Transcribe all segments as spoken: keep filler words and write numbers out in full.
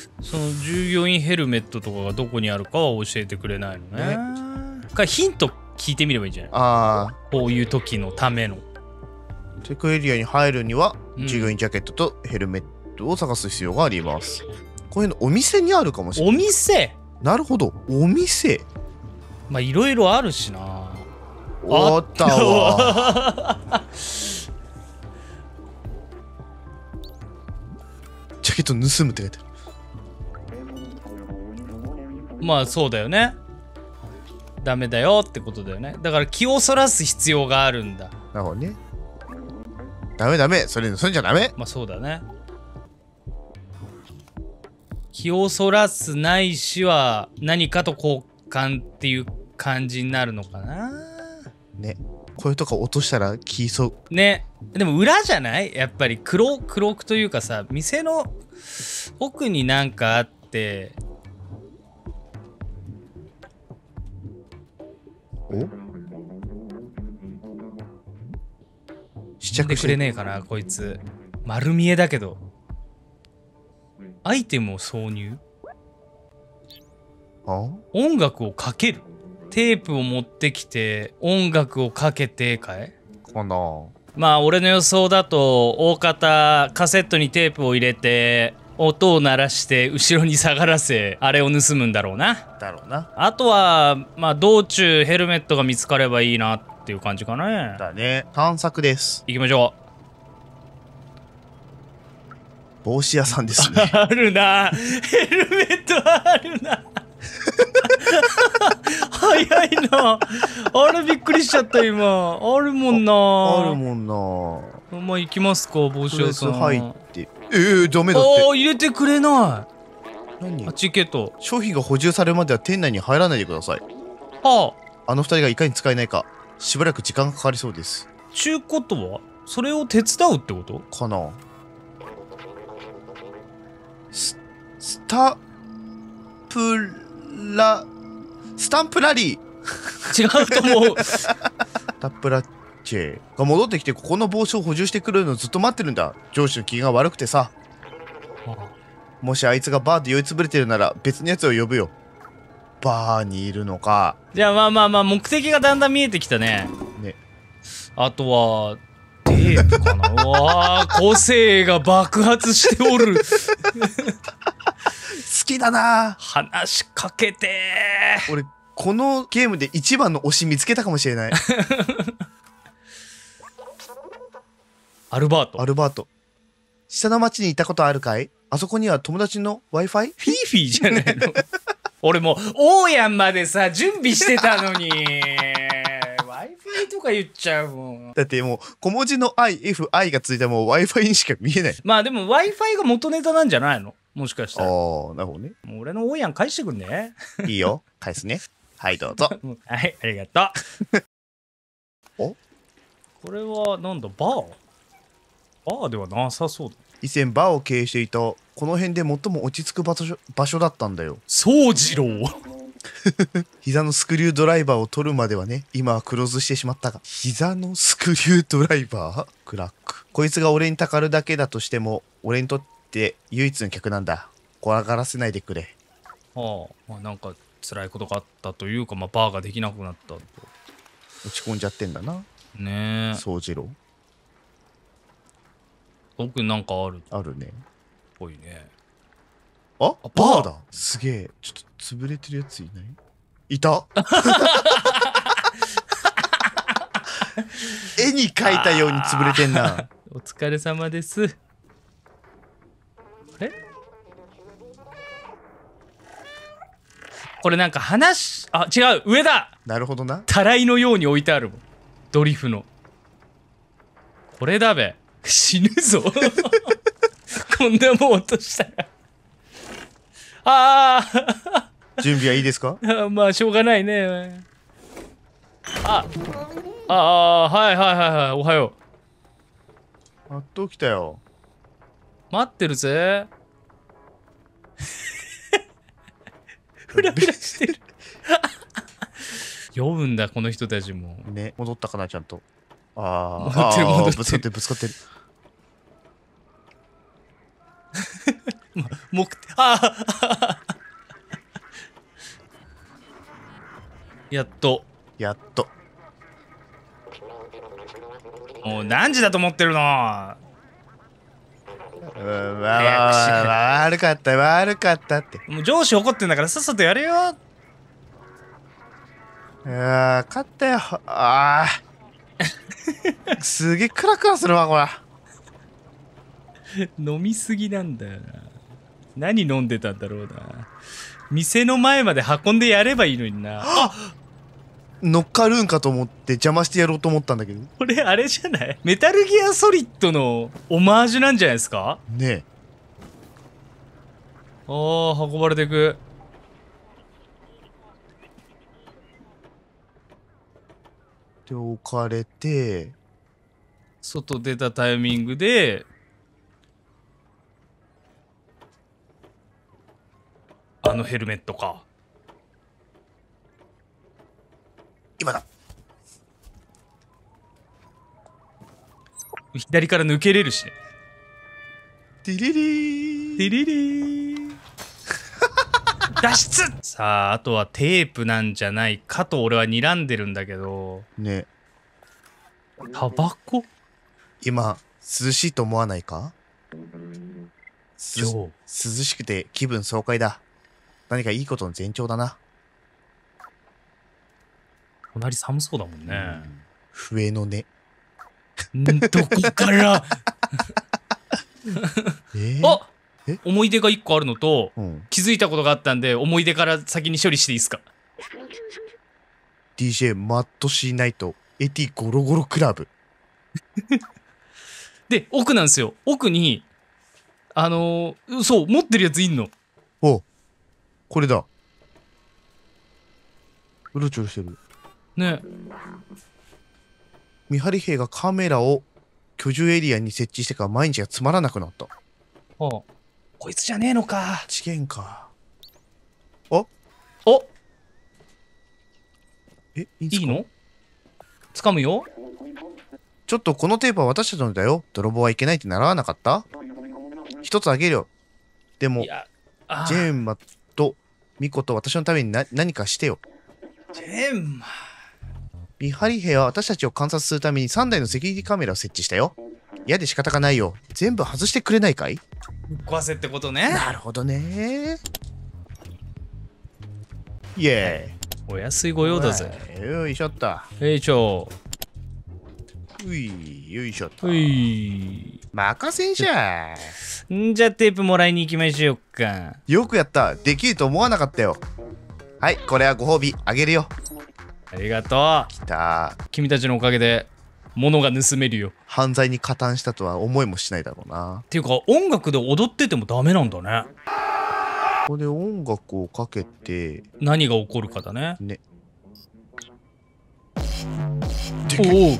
その従業員ヘルメットとかがどこにあるかは教えてくれないのね。ねかヒント聞いてみればいいんじゃない？ああ、こういう時のための。 チェックエリアに入るには、うん、従業員ジャケットとヘルメットを探す必要があります。こういうのお店にあるかもしれない。 お店？ なるほど、お店。 まあいろいろあるしな。 あったわ。ジャケット盗むって書いてある。 まあそうだよね。ダメだよってことだよね。だから気をそらす必要があるんだ。 なるほどね。ダメダメ、それ盗んじゃダメ。 まあそうだね。気をそらすないしは何かと交換っていう感じになるのかな。 ね。これとか落としたら気そう。 ね。でも裏じゃない？やっぱり黒黒くというかさ、店の奥になんかあって。 お？ 試着してくれねえかなこいつ。丸見えだけど。アイテムを挿入？ あ？ 音楽をかける？テープを持ってきて音楽をかけてかい？ かな。 まあ俺の予想だと大方カセットにテープを入れて音を鳴らして後ろに下がらせあれを盗むんだろうな。 だろうな。 あとはまあ道中ヘルメットが見つかればいいなっていう感じかね。 だね。探索です。 行きましょう。帽子屋さんですね。 あるな。ヘルメットあるな。早いな。あれびっくりしちゃった今。あるもんな。 あ, あるもんな。 まあ行きますか帽子屋さん。 入ってえー、ダメだって。 ああ入れてくれない。 何？ あチケット。 商品が補充されるまでは店内に入らないでください。 はあ。あの二人がいかに使えないかしばらく時間がかかりそうです。 ちゅうことはそれを手伝うってことかな。ス, スタプラスタンプラリー違うと思う。 タップラッチェが戻ってきてここの帽子を補充してくれるのをずっと待ってるんだ。上司の機嫌が悪くてさ。もしあいつがバーで酔いつぶれてるなら別のやつを呼ぶよ。バーにいるのか。 じゃあまあまあまあ目的がだんだん見えてきたね。 ね。 あとはテープかな。うわー個性が爆発しておる。 好きだな。 話しかけてー。俺このゲームで一番の推し見つけたかもしれない。 アルバート。 アルバート。下の町に行ったことあるかい？あそこには友達の Wi-Fi？ フィーフィーじゃないの。俺もうオーヤンまでさ準備してたのに Wi-Fi とか言っちゃうもん。 だってもう小文字の アイエフアイ がついたもう Wi-Fi にしか見えない。 まあでも Wi-Fi が元ネタなんじゃないの？もしかしたら。ああ、なるほどね。 もう俺のオーヤン返してくんね。 いいよ返すね。はいどうぞ。 はいありがとう。 おこれはなんだバー？バーではなさそうだ。 以前バーを経営していたこの辺で最も落ち着く場所、場所だったんだよ。 宗次郎。 膝のスクリュードライバーを取るまではね。今はクローズしてしまったが。膝のスクリュードライバー？クラック。こいつが俺にたかるだけだとしても俺にとって唯一の客なんだ。怖がらせないでくれ。 はあ、まあ、なんか辛いことがあったというか、まあ、バーができなくなったと。 落ち込んじゃってんだな。 ねえ。 宗次郎。 奥になんかある。 あるね。 ぽいね。 あ、あバーだ。すげえ。ちょっと潰れてるやついない？いた。絵に描いたように潰れてんな。 お疲れ様です。あれ？これなんか話、あ、違う、上だ。 なるほどな。 たらいのように置いてあるもん。ドリフの。これだべ。死ぬぞ。こんなもん落としたら。ああ。 準備はいいですか？ まあしょうがないね。あ、ああ、はいはいはいはい、おはよう。やっと来たよ。 待ってるぜ。フラフラしてる。呼ぶんだこの人たちも。 ね、戻ったかなちゃんと。ああ、戻ってる戻ってる。 ぶつかってるぶつかってる。 目的、ああやっと。 やっと。 もう何時だと思ってるの。 うん、わわわ悪かった悪かったって。 もう上司怒ってんだからさっさとやれよ。 いやー勝ったよ。あーすげえクラクラするわこれ。 飲みすぎなんだよな。何飲んでたんだろうな。店の前まで運んでやればいいのにな。あ、 乗っかるんかと思って邪魔してやろうと思ったんだけど。 これあれじゃない？メタルギアソリッドのオマージュなんじゃないですか？ ねえ。 ああ、運ばれてく。 で置かれて、 外出たタイミングであのヘルメットか。 今だ。 左から抜けれるしね。 ティリリーティリリー脱出。さあ、あとはテープなんじゃないかと俺は睨んでるんだけど。 ね。 タバコ？ 今涼しいと思わないか？すジョー。 涼しくて気分爽快だ。何かいいことの前兆だな。 隣寒そうだもんね。 笛の音。 んどこからえー、 あえ思い出がいっこあるのと、 うん、 気づいたことがあったんで思い出から先に処理していいですか？ ディージェー マッドシーナイトエティゴロゴロクラブで奥なんですよ。奥にあのー、そう持ってるやついんの。 お、これだ。うろちょろしてるね。 見張り兵がカメラを居住エリアに設置してから毎日がつまらなくなった。 ああ、こいつじゃねえのか。 事件か。おおえ、いいんすか？ いいの？掴むよ。 ちょっとこのテープは私たちのだよ。泥棒はいけないって習わなかった？一つあげるよ。でもいや、あジェーンマとミコと私のためにな何かしてよ。 ジェンマ。 見張り兵は私たちを観察するためにさんだいのセキュリティカメラを設置したよ。嫌で仕方がないよ。全部外してくれないかい？ ぶっ壊せってことね。 なるほどね。イエお安いご用ーイ。 だぜ。 よいしょっと。 よいしょ。 うい、よいしょっと。 うい。 任せんしゃんじゃテープもらいに行きましょうか。 よくやった。できると思わなかったよ。はい、これはご褒美あげるよ。 ありがときた。 う。君たちのおかげで物が盗めるよ。 犯罪に加担したとは思いもしないだろうな。 っていうか音楽で踊っててもダメなんだね。 ここで音楽をかけて何が起こるかだね。 ね。 おお。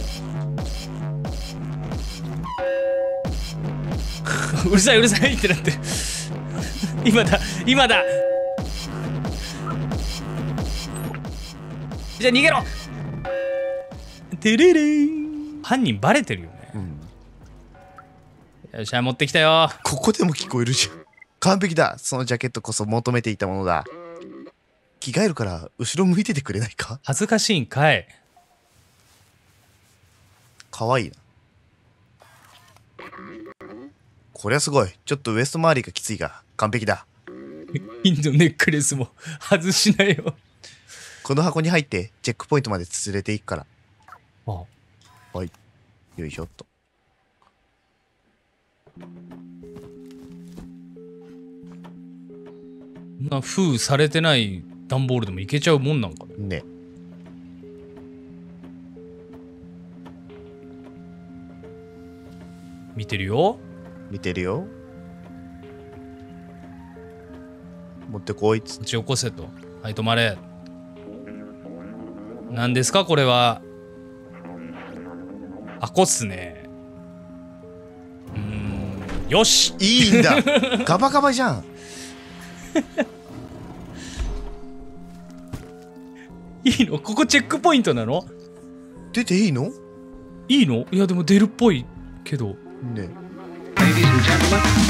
うるさいうるさいってなってる。今だ今だ。じゃあ逃げろ。てれれん。犯人バレてるよね。 うん。 よっしゃ持ってきたよ。 ここでも聞こえるじゃん。完璧だ。そのジャケットこそ求めていたものだ。着替えるから後ろ向いててくれないか？ 恥ずかしいんかい。 かわいいな。こりゃすごい。ちょっとウエスト周りがきついが完璧だ。 インドネックレスも外しなよ。 この箱に入ってチェックポイントまで連れて行くから。 あ、 はい。よいしょっと。 な封されてない段ボールでもいけちゃうもんなんかね。 ね。 見てるよ。 見てるよ。持ってこいっつ。 こっち起こせと。はい止まれ。何ですかこれは。あこっすね。うーんよし。 いいんだ。ガバガバじゃん。 いいの？ここチェックポイントなの？ 出ていいの？ いいの？いやでも出るっぽいけど。 ね。 Ladies and gentlemen,